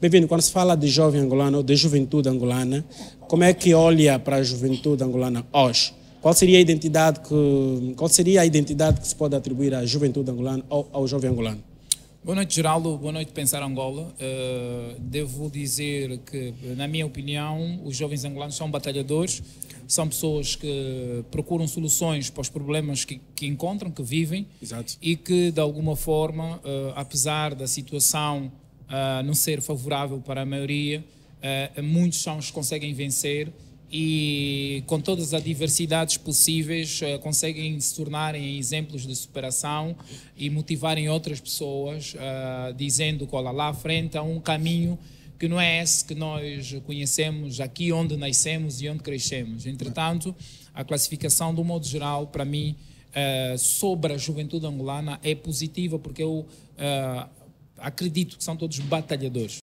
Bem-vindo. Quando se fala de jovem angolano ou de juventude angolana, como é que olha para a juventude angolana hoje? Qual seria a identidade que se pode atribuir à juventude angolana ou ao jovem angolano? Boa noite, Geraldo. Boa noite, Pensar Angola. Devo dizer que, na minha opinião, os jovens angolanos são batalhadores, são pessoas que procuram soluções para os problemas que encontram, que vivem. Exato. E que, de alguma forma, apesar da situação não ser favorável para a maioria, muitos são os que conseguem vencer e, com todas as adversidades possíveis, conseguem se tornarem exemplos de superação e motivarem outras pessoas, dizendo que, olha, lá à frente há um caminho que não é esse que nós conhecemos aqui onde nascemos e onde crescemos. Entretanto, a classificação, do modo geral, para mim, sobre a juventude angolana é positiva, porque eu acredito que são todos batalhadores.